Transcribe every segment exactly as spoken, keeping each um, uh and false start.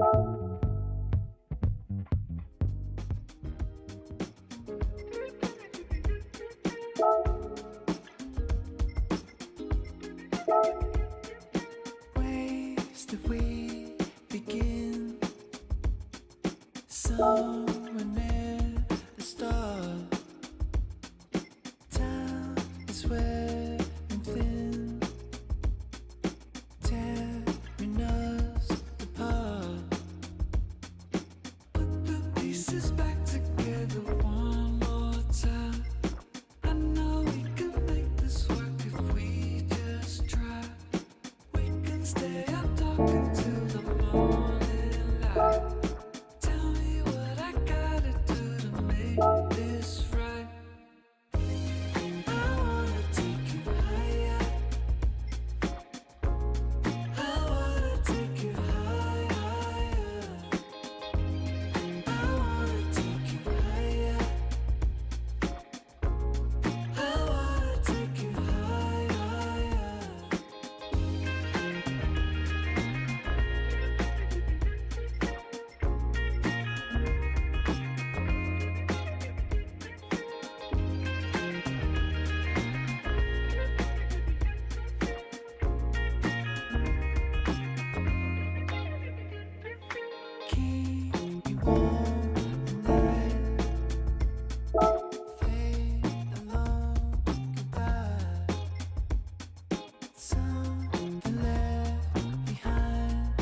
Ways that we begin somewhere near the start. Time is wearing thin, tearing us apart. Put the pieces back together one more time. I know we can make this work if we just try. We can stay up talking till the morning light. Tell me what I gotta do to make this right. I wanna take you higher. I wanna take you higher, higher. I wanna take you higher. I wanna take you higher, higher. Keep me warm at night. Fade along goodbye. Something left behind,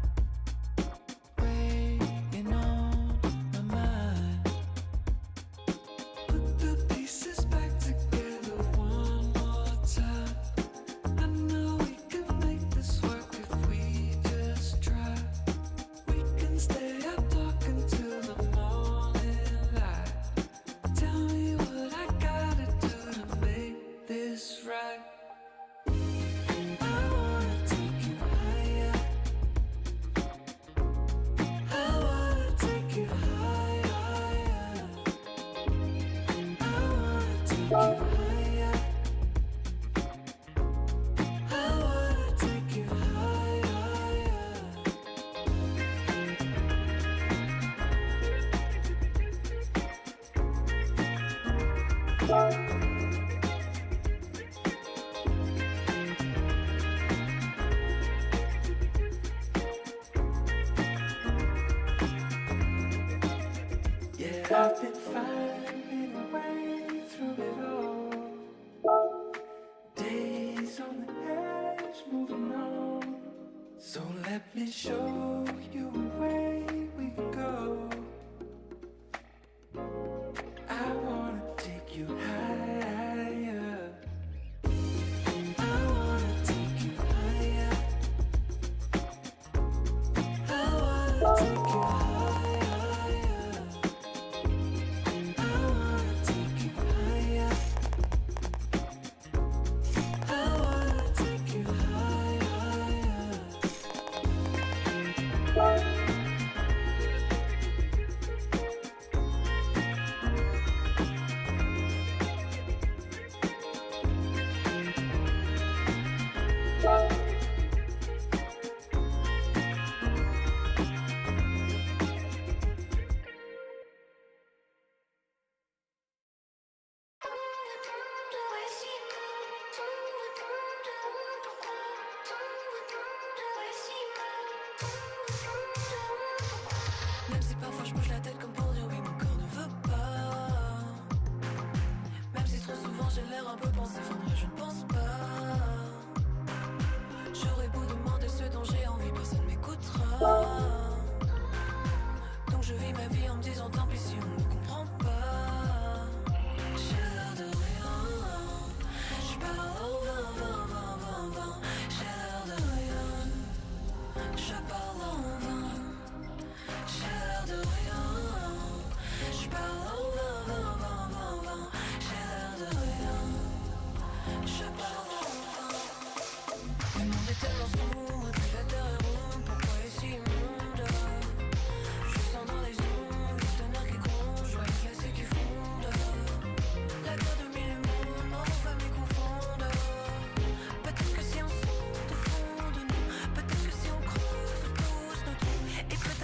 weighing on my mind. Put the pieces back together one more time. I know we can make this work if we just try. We can stay up talking till the morning light. Tell me what I gotta do to make this right. I wanna take you higher. I wanna take you higher, higher. I wanna take you higher. I wanna take you higher, higher. Yeah, I've been finding a way through it all. Days on the edge, moving on. So let me show you a way we can go. I wanna take you higher. I wanna take you higher. I wanna take you higher, higher. I wanna take you higher. I wanna take you higher, higher. Même si parfois je bouge la tête comme pour dire oui, mon corps ne veut pas. Même si trop souvent j'ai l'air un peu pensif, en vrai je ne pense pas. J'aurais beau demander ce dont j'ai envie, personne m'écoutera. Donc je vis ma vie en me disant tant pis si on ne comprend pas. J'ai l'air de rien, je parle au vent, vent, vent, vent, vent. J'ai l'air de rien, je parle en vain. J'ai l'air de rien, je parle au vent, vent, vent, vent, vent. J'ai l'air de rien, je parle en vain. Le monde est tellement sombre, que la terre est ronde. Pourquoi est-ce si immonde? Je sens dans les ondes le tonnerre qui gronde, joie glacée qui fonde. La guerre de mille mondes, mort aux familles confondent. Peut-être que si on saute au fond de nous, peut-être que si on creuse tous nos trous, et peut-être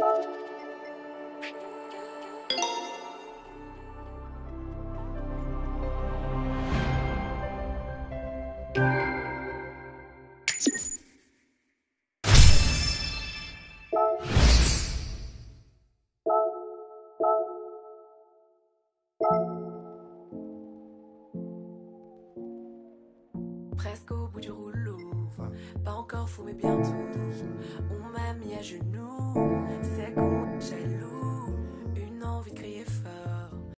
Presque au bout du rouleau, pas encore fou mais bientôt. On m'a mis à genoux, c'est con, jaloux, une envie de crier